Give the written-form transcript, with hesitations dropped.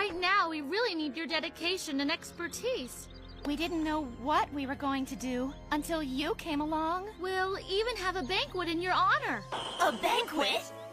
right now we really need your dedication and expertise. We didn't know what we were going to do until you came along. We'll even have a banquet in your honor. A banquet?